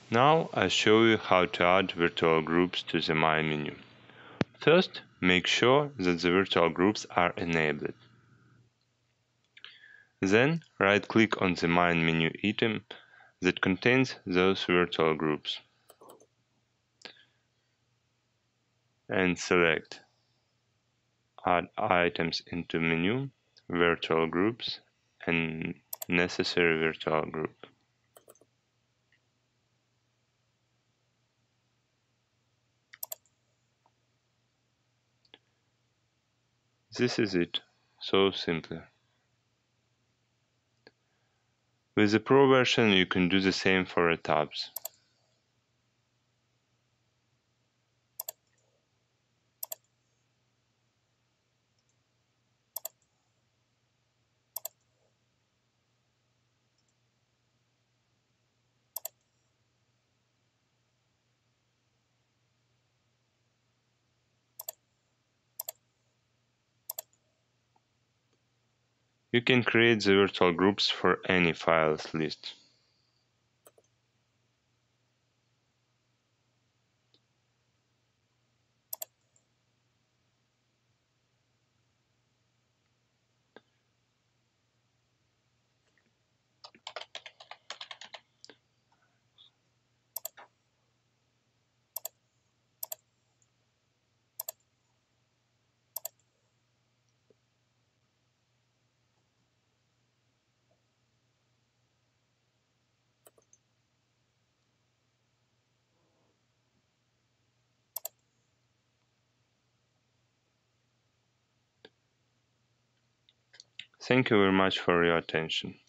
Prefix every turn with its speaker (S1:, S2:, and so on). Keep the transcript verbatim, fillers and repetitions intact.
S1: Now I'll show you how to add virtual groups to the My menu. First, make sure that the virtual groups are enabled. Then, right-click on the My menu item that contains those virtual groups and select Add items into menu, virtual groups, and necessary virtual group. This is it, so simple. With the Pro version you can do the same for the tabs. You can create the virtual groups for any files list. Thank you very much for your attention.